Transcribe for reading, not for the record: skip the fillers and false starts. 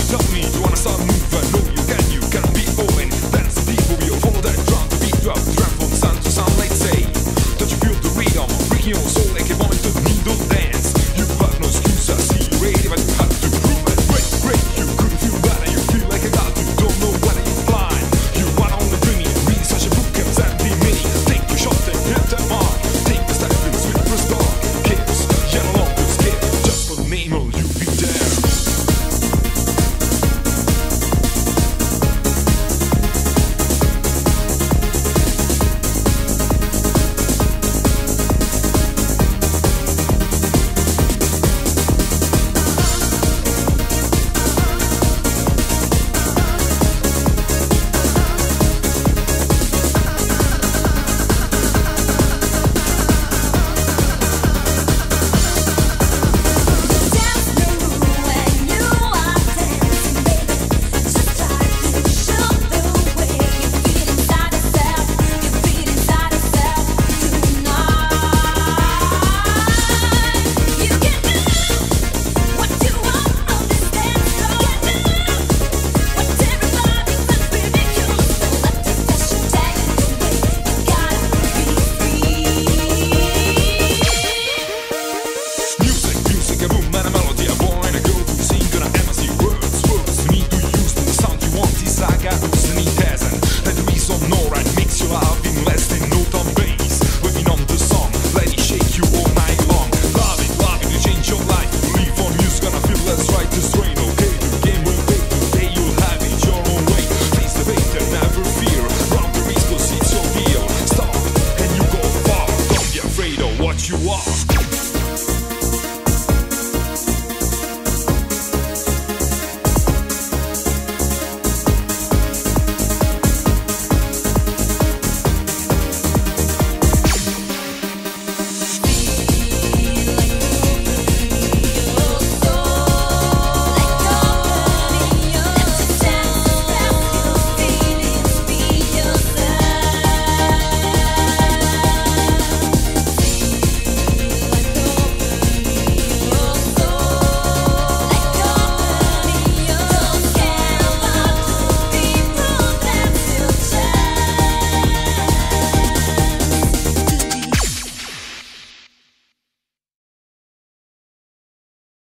tell me you wanna start moving. No, you can be open. Dance the beat, we all follow that drum. The beat drop, the drum from sun to sun, let's say. Don't you feel the rhythm, breaking your soul?